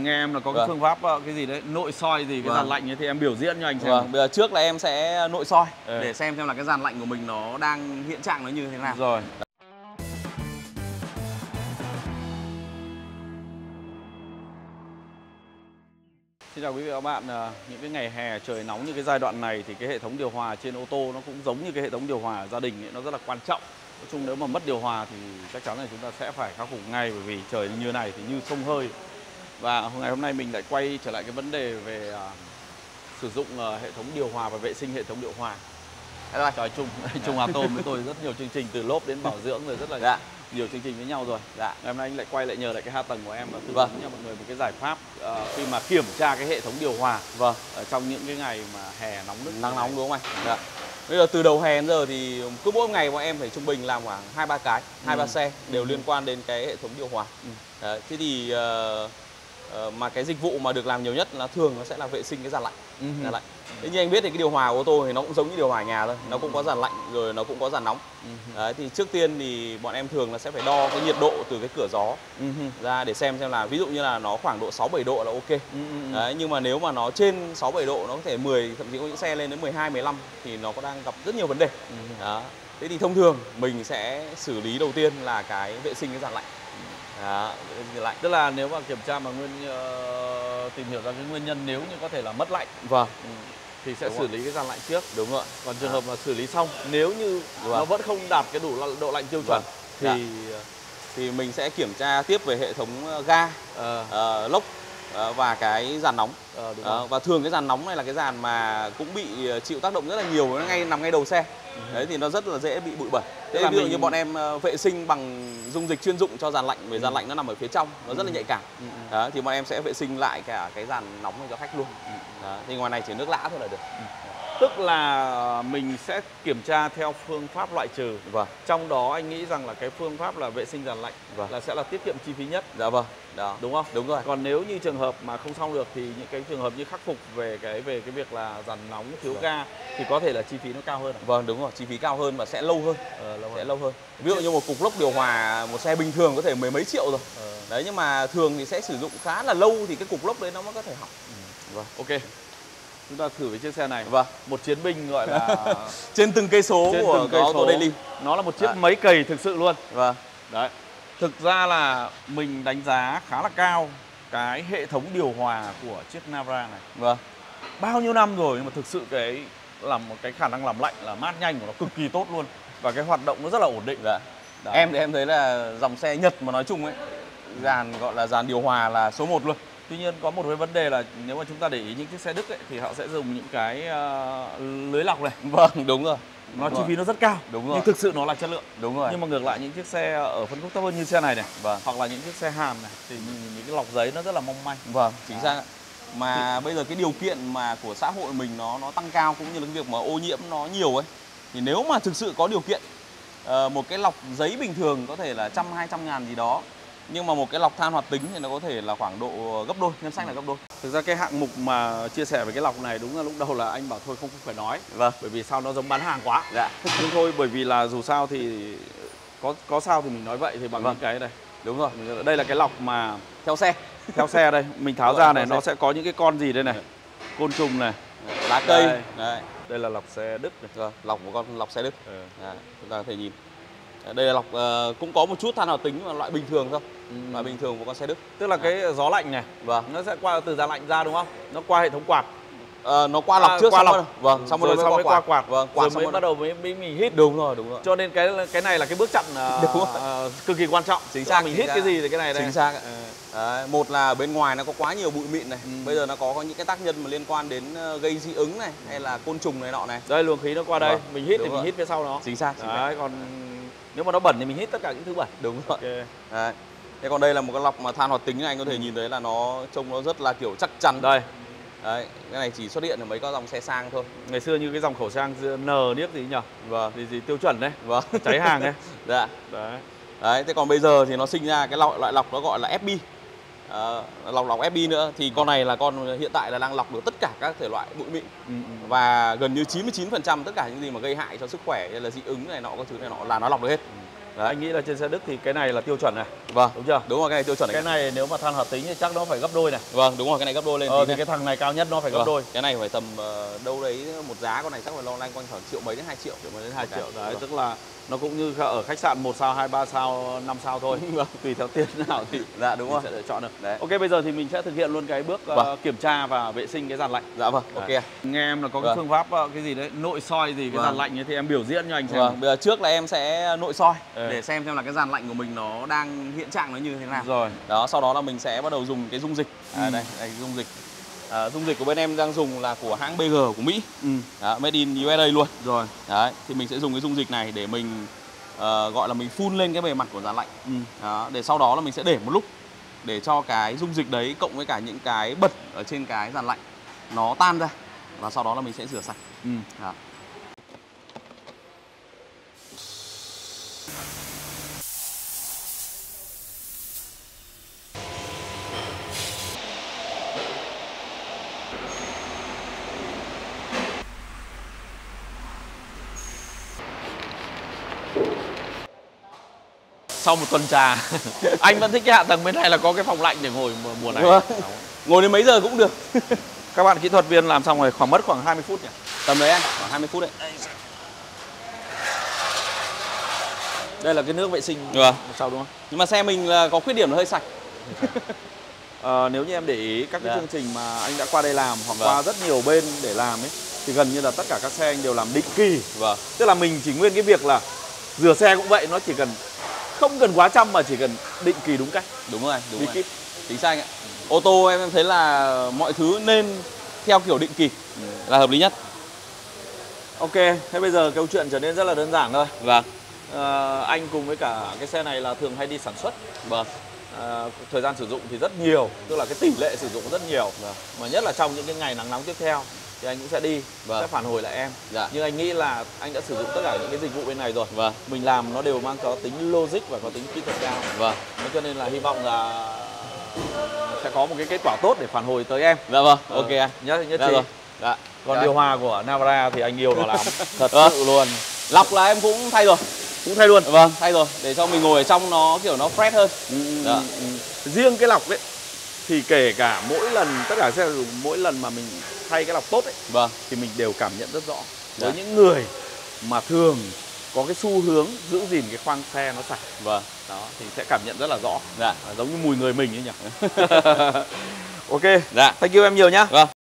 Nghe em là có cái phương pháp cái gì đấy, nội soi gì cái dàn lạnh ấy thì em biểu diễn cho anh xem. Bây giờ trước là em sẽ nội soi để xem là cái dàn lạnh của mình nó đang hiện trạng nó như thế nào. Rồi. Xin chào quý vị và các bạn. Những cái ngày hè trời nóng như cái giai đoạn này thì cái hệ thống điều hòa trên ô tô nó cũng giống như cái hệ thống điều hòa gia đình ấy, nó rất là quan trọng. Nói chung nếu mà mất điều hòa thì chắc chắn là chúng ta sẽ phải khắc phục ngay, bởi vì trời như này thì như xông hơi. Và ngày hôm nay mình lại quay trở lại cái vấn đề về sử dụng hệ thống điều hòa và vệ sinh hệ thống điều hòa. Chào Trung Hà Tôm với tôi rất nhiều chương trình từ lốp đến bảo dưỡng rồi, rất là nhiều chương trình với nhau rồi. Ngày hôm nay anh lại quay lại nhờ lại cái hạ tầng của em và tư vấn cho mọi người một cái giải pháp khi mà kiểm tra cái hệ thống điều hòa ở trong những cái ngày mà hè nóng nức, nắng nóng, đúng không anh? Bây giờ từ đầu hè đến giờ thì cứ mỗi ngày bọn em phải trung bình làm khoảng 2-3 cái, 2-3 xe đều liên quan đến cái hệ thống điều hòa. Thế thì mà cái dịch vụ mà được làm nhiều nhất là thường nó sẽ là vệ sinh cái dàn lạnh. Thế như anh biết thì cái điều hòa ô tô thì nó cũng giống như điều hòa nhà thôi, nó cũng có dàn lạnh rồi nó cũng có dàn nóng. Đấy, thì trước tiên thì bọn em thường là sẽ phải đo cái nhiệt độ từ cái cửa gió ra để xem là ví dụ như là nó khoảng độ 6-7 độ là ok. Đấy, nhưng mà nếu mà nó trên 6-7 độ, nó có thể 10, thậm chí có những xe lên đến 12-15 thì nó có đang gặp rất nhiều vấn đề. Đó. Thế thì thông thường mình sẽ xử lý đầu tiên là cái vệ sinh cái dàn lạnh. Tức là nếu mà kiểm tra mà tìm hiểu ra cái nguyên nhân nếu như có thể là mất lạnh thì sẽ xử lý cái dàn lạnh trước. Đúng rồi. Còn trường hợp mà xử lý xong nếu như nó vẫn không đạt cái đủ độ lạnh tiêu chuẩn thì mình sẽ kiểm tra tiếp về hệ thống ga, lốc và cái dàn nóng. Và thường cái dàn nóng này là cái dàn mà cũng bị chịu tác động rất là nhiều, nó nằm ngay đầu xe. Đấy thì nó rất là dễ bị bụi bẩn. Thế ví dụ như bọn em vệ sinh bằng dung dịch chuyên dụng cho dàn lạnh, vì dàn lạnh nó nằm ở phía trong, nó rất là nhạy cảm. Thì bọn em sẽ vệ sinh lại cả cái dàn nóng này cho khách luôn. Thì ngoài này chỉ nước lã thôi là được. Tức là mình sẽ kiểm tra theo phương pháp loại trừ. Trong đó anh nghĩ rằng là cái phương pháp là vệ sinh dàn lạnh là sẽ là tiết kiệm chi phí nhất. Đó. Đúng không? Đúng rồi. Còn nếu như trường hợp mà không xong được thì những cái trường hợp như khắc phục về cái việc là dàn nóng thiếu ga thì có thể là chi phí nó cao hơn. Đúng rồi, chi phí cao hơn và sẽ lâu hơn. Lâu hơn. Ví dụ như một cục lốc điều hòa một xe bình thường có thể mười mấy triệu rồi. Đấy, nhưng mà thường thì sẽ sử dụng khá là lâu thì cái cục lốc đấy nó mới có thể hỏng. Ok. Chúng ta thử với chiếc xe này. Một chiến binh gọi là trên từng cây số của Auto Daily. Nó là một chiếc máy cày thực sự luôn. Đấy. Thực ra là mình đánh giá khá là cao cái hệ thống điều hòa của chiếc Navara này. Bao nhiêu năm rồi nhưng mà thực sự cái làm một cái khả năng làm lạnh là mát nhanh của nó cực kỳ tốt luôn. Và cái hoạt động nó rất là ổn định. Em thì em thấy là dòng xe Nhật mà nói chung ấy, dàn gọi là dàn điều hòa là số 1 luôn. Tuy nhiên có một cái vấn đề là nếu mà chúng ta để ý những chiếc xe Đức ấy, thì họ sẽ dùng những cái lưới lọc này. Đúng rồi. Nó chi phí nó rất cao. Nhưng thực sự nó là chất lượng. Nhưng mà ngược lại những chiếc xe ở phân khúc thấp hơn như xe này hoặc là những chiếc xe hàn này thì những cái lọc giấy nó rất là mong manh. Chính xác. Mà bây giờ cái điều kiện mà của xã hội mình nó tăng cao, cũng như là cái việc mà ô nhiễm nó nhiều ấy, thì nếu mà thực sự có điều kiện một cái lọc giấy bình thường có thể là 100-200 ngàn gì đó, nhưng mà một cái lọc than hoạt tính thì nó có thể là khoảng độ gấp đôi, ngân sách là gấp đôi. Thực ra cái hạng mục mà chia sẻ về cái lọc này đúng là lúc đầu là anh bảo thôi không phải nói, bởi vì sao nó giống bán hàng quá. Nhưng thôi, bởi vì là dù sao thì có sao thì mình nói vậy thì bằng những cái này. Đúng rồi. Đây là cái lọc mà theo xe đây, mình tháo ra này, nó sẽ có những cái con gì đây này, côn trùng này, lá cây. Đây là lọc xe Đức này. Lọc một con lọc xe Đức. Chúng ta có thể nhìn. Đây là lọc cũng có một chút than hoạt tính mà loại bình thường thôi. Loại bình thường của con xe Đức. Tức là cái gió lạnh này, nó sẽ qua từ dàn lạnh ra đúng không? Nó qua hệ thống quạt. Nó qua lọc trước qua lọc. Xong rồi mới qua quạt. Rồi mới bắt đầu mình hít. Đúng rồi. Cho nên cái này là cái bước chặn cực kỳ quan trọng. Chính xác. Mình hít cái gì thì cái này đây. Chính xác. Một là ở bên ngoài nó có quá nhiều bụi mịn này. Bây giờ nó có những cái tác nhân mà liên quan đến gây dị ứng này, hay là côn trùng này nọ này. Đây, luồng khí nó qua đây, mình hít thì mình hít phía sau nó. Chính xác. Đấy, còn nếu mà nó bẩn thì mình hít tất cả những thứ bẩn. Đúng rồi. Đấy. Thế còn đây là một cái lọc mà than hoạt tính này, anh có thể nhìn thấy là nó trông nó rất là kiểu chắc chắn. Đây. Đấy, cái này chỉ xuất hiện ở mấy các dòng xe sang thôi. Ngày xưa như cái dòng khẩu trang N niếc gì nhỉ? Gì tiêu chuẩn đấy. Cháy hàng đấy. Đấy, thế còn bây giờ thì nó sinh ra cái loại lọc nó gọi là FB. Lọc FB nữa thì con này là con hiện tại là đang lọc được tất cả các thể loại bụi mịn. Và gần như 99% tất cả những gì mà gây hại cho sức khỏe, hay là dị ứng này nọ, các thứ này nọ là nó lọc được hết. Đấy. Anh nghĩ là trên xe Đức thì cái này là tiêu chuẩn này. Vâng. Đúng chưa? Đúng rồi, cái này tiêu chuẩn Cái này nếu mà than hoạt tính thì chắc nó phải gấp đôi này. Vâng, đúng rồi, cái này gấp đôi lên Thì tí cái thằng này cao nhất nó phải gấp vâng. đôi. Cái này phải tầm đâu đấy một giá con này chắc phải lo loanh quanh khoảng triệu mấy đến 2 triệu. Triệu mấy đến 2 triệu. Đấy, vâng. tức là nó cũng như ở khách sạn 1 sao, 2, 3 sao, 5 sao thôi. Vâng. Tùy theo tiền nào thì Dạ đúng rồi. sẽ lựa chọn được. Đấy. Ok, bây giờ thì mình sẽ thực hiện luôn cái bước Vâng. kiểm tra và vệ sinh cái dàn lạnh. Dạ vâng, Đấy. ok. Nghe em là có cái Vâng. phương pháp cái gì đấy, nội soi gì cái Vâng. dàn lạnh ấy thì em biểu diễn cho anh xem. Vâng, bây giờ trước là em sẽ nội soi Ừ. để xem là cái dàn lạnh của mình nó đang hiện trạng nó như thế nào. Rồi. Đó, sau đó là mình sẽ bắt đầu dùng cái dung dịch. Đây dung dịch. Dung dịch của bên em đang dùng là của hãng BG của Mỹ. Đó, made in USA luôn. Rồi. Đấy, thì mình sẽ dùng cái dung dịch này để mình gọi là mình phun lên cái bề mặt của dàn lạnh. Đó, để sau đó là mình sẽ để một lúc để cho cái dung dịch đấy cộng với cả những cái bật ở trên cái dàn lạnh nó tan ra và sau đó là mình sẽ rửa sạch. Đó. Sau một tuần trà anh vẫn thích cái hạ tầng bên này là có cái phòng lạnh để ngồi mùa này. Vâng. Ngồi đến mấy giờ cũng được. Các bạn kỹ thuật viên làm xong rồi mất khoảng 20 phút nhỉ? Tầm đấy anh, khoảng 20 phút đấy. Đây là cái nước vệ sinh Vâng. sau đúng không? Nhưng mà xe mình là có khuyết điểm là hơi sạch. Nếu như em để ý các cái Dạ. chương trình mà anh đã qua đây làm hoặc Vâng. qua rất nhiều bên để làm ấy thì gần như là tất cả các xe anh đều làm định kỳ. Vâng. Tức là mình chỉ nguyên cái việc là rửa xe cũng vậy, nó chỉ cần không cần quá chăm mà chỉ cần định kỳ đúng cách. Đúng rồi, đúng Đi rồi. kíp. Chính xác anh ạ. Ô tô em thấy là mọi thứ nên theo kiểu định kỳ là hợp lý nhất. Ok, thế bây giờ câu chuyện trở nên rất là đơn giản thôi. Vâng. Anh cùng với cả cái xe này là thường hay đi sản xuất. Vâng. Thời gian sử dụng thì rất nhiều, tức là cái tỷ lệ sử dụng rất nhiều. Vâng. Mà nhất là trong những cái ngày nắng nóng tiếp theo thì anh cũng sẽ đi, Vâng. sẽ phản hồi lại em. Dạ. Nhưng anh nghĩ là anh đã sử dụng tất cả những cái dịch vụ bên này rồi. Vâng. Mình làm nó đều mang có tính logic và có tính kỹ thuật cao. Vâng. Thế cho nên là hy vọng là sẽ có một cái kết quả tốt để phản hồi tới em. Dạ vâng, ok anh. Nhất Dạ trí. rồi. Dạ. Còn Dạ. điều hòa của Navara thì anh yêu nó lắm. Thật Vâng. sự luôn. Lọc là em cũng thay rồi. Cũng thay luôn. Vâng, thay rồi. Để cho mình ngồi ở trong nó kiểu nó fresh hơn. Dạ. Riêng cái lọc ấy thì kể cả mỗi lần, tất cả xe dùng mỗi lần mà mình thay cái lọc tốt ấy Vâng. thì mình đều cảm nhận rất rõ. Với Dạ. những người mà thường có cái xu hướng giữ gìn cái khoang xe nó sạch, Vâng. đó thì sẽ cảm nhận rất là rõ. Dạ. Giống như mùi người mình ấy nhỉ. Ok. Dạ. Thank you em nhiều nhá. Vâng.